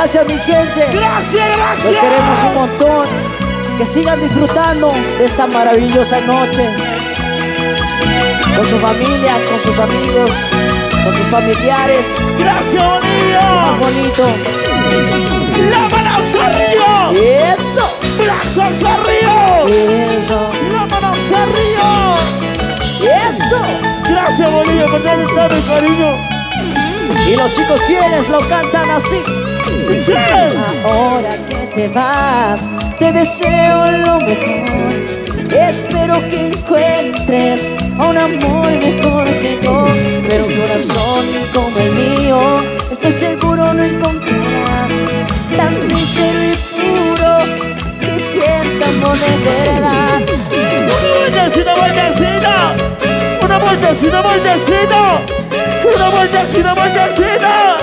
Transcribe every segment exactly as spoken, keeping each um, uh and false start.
Gracias, mi gente. Gracias, gracias. Los queremos un montón. Que sigan disfrutando de esta maravillosa noche. Con su familia, con sus amigos, con sus familiares. Gracias, Bolivia. Más bonito. La mano arriba. Eso. Brazos arriba. Eso. La mano arriba. Eso. Gracias, Bolivia, por darle tanto cariño. Y los chicos fieles lo cantan así. Sí. Ahora que te vas, te deseo lo mejor. Espero que encuentres a un amor mejor que yo. Pero un corazón como el mío, estoy seguro no encontrarás. Tan sincero y puro, que sienta amor de verdad. Una vueltecita, vueltecita. Una vueltecita, vueltecita. Una vueltecita, vueltecita.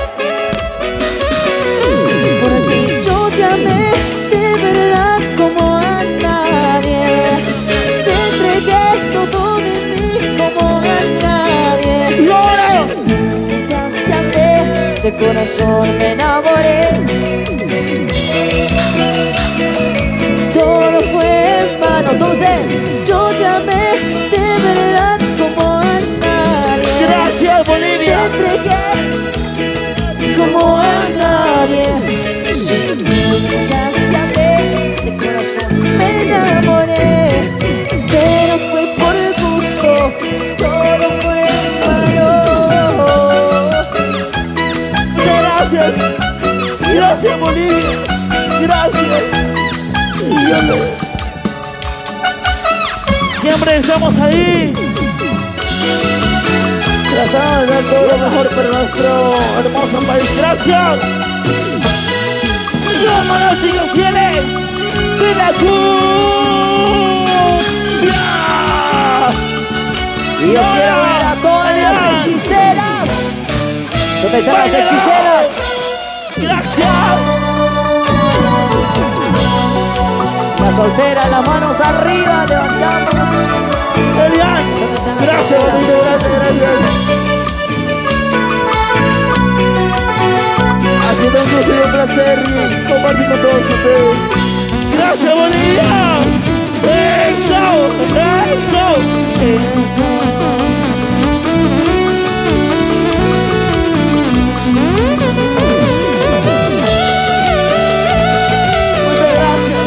Porque yo te amé de verdad como a nadie. Te entregué todo de mí como a nadie. ¡Llora! Mientras te amé, de corazón me enamoré. Todo fue en vano. Entonces, yo te amé de verdad como a nadie. Gracias, Bolivia. Te entregué como a nadie. Si mientras te amé, de corazón me enamoré. Pero fue por gusto, todo fue en vano. Gracias. Gracias, Bolivia. Gracias. Y yo le- Siempre estamos ahí. Tratando de dar todo lo mejor para nuestro hermoso país. Gracias. Somos los chicos fieles de la cumbia. Y yo quiero ver a todas las hechiceras. ¿Dónde están las hechiceras? Gracias. Las solteras, las manos arriba, levantamos. Elian. Gracias, bonito. Gracias, gracias. Ha sido un gusto y un placer compartir con todos ustedes. Gracias, Bolivia. Eso, eso, eso. Muchas gracias.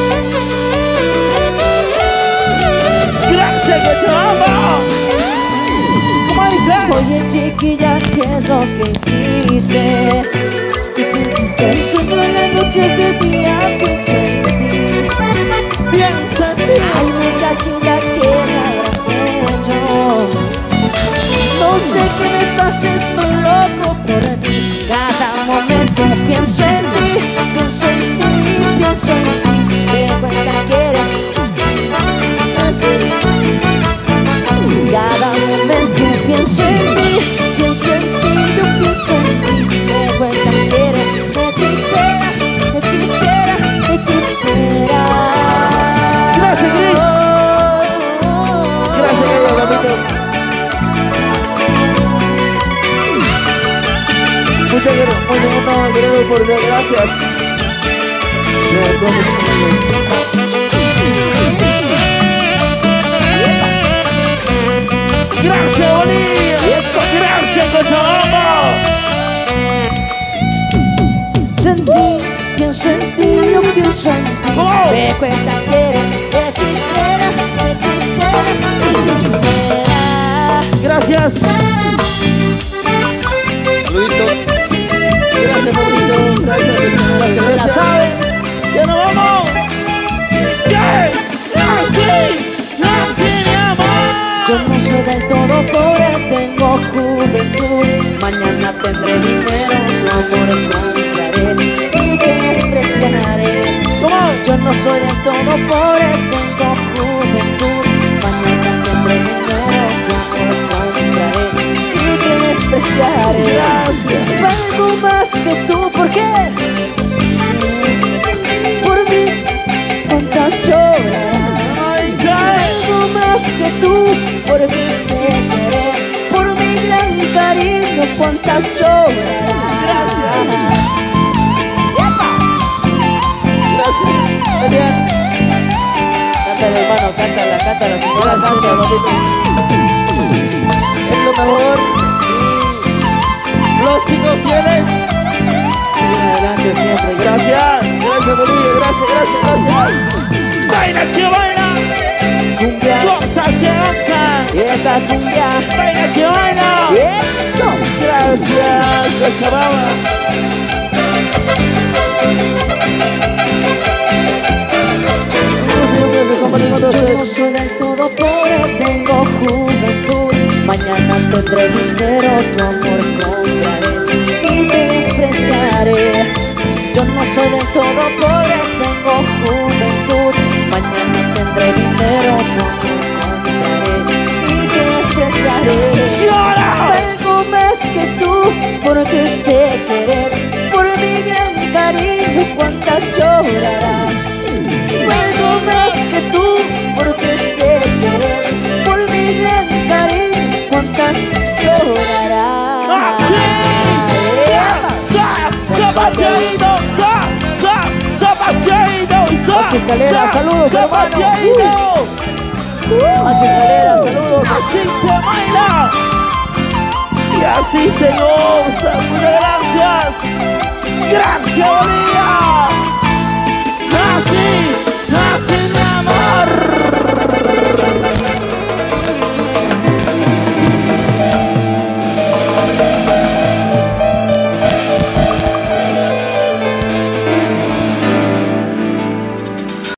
Gracias, Cochabamba. ¿Cómo dice? Oye, chiquilla, ¿qué es lo que hiciste? ¿Qué pusiste solo en las noches de día? Pienso en ti. Piensa en ti. Ay, muchachita, ¿qué me habrás hecho? No sé qué me pasa, estoy loco por ti. Cada momento pienso en ti, pienso en ti, pienso en ti. ¿Qué cuenta quieres? Cada momento pienso en ti, pienso en ti, yo pienso en ti. ¿Qué cuenta quieres? Hechicera, hechicera, hechicera. Gracias, Gris. Gracias, Gaya, papito. Muchas gracias, muchas gracias por dar gracias. Gracias, Bolivia. Eso. Gracias, Cochabamba. Sentí, pienso en ti, yo pienso en ti. ¿Cómo? ¿Qué cuenta quieres? Hechicera, hechicera, hechicera. Gracias. Saluditos. Gracias, bonito. Gracias, Los que se la saben. ¡Ya nos vamos! ¡Ya! ¡Nancy! ¡Nancy, mi amor! Yo no soy del todo pobre, tengo juventud. Mañana tendré dinero, tu amor encontraré y te despreciaré. ¿Cómo? Yo no soy del todo pobre, tengo juventud. Mañana tendré dinero, tu amor encontraré y te despreciaré. Gracias. Valgo más que tú, ¿por qué? Por mí, cuántas llorarás. ¡Ay, ya! Algo más que tú, por mí sé querer, por mi gran cariño, cuántas llorarás. Gracias. ¡Epa! Elian. Cántale, hermano, cántala, cántala, señora, Gracias, cántala. hermanito. Es lo mejor. Los chicos fieles. Sigan adelante siempre. Gracias. Gracias, Bolillo. Gracias, gracias, gracias. Baila, que baila. Cumbia. Goza, que goza. Y esta cumbia. Baila, que baila. Eso. Gracias, Cochabamba. Yo no soy del todo pobre, tengo juventud. Mañana tendré dinero, tu amor compraré y te despreciaré. Yo no soy del todo pobre, tengo juventud. Mañana tendré dinero, tu amor compraré y te despreciaré. ¡Llora! Algo más que tú, porque sé querer. Por mi gran cariño, cuántas llorarás. Algo más que tú, porque sé querer. Por mi gran cariño, cuántas llorarás. ¡Ah, sí! ¡Sa! ¡Sa! ¡Zapateado! ¡Sa! ¡Sa! ¡Zapateado! ¡Sa! Machi Escalera, saludos, hermano. ¡Zapateado! Machi Escalera, saludos. Así se baila y así se goza. Muchas gracias. Gracias, Bolivia. Así, así mi amor.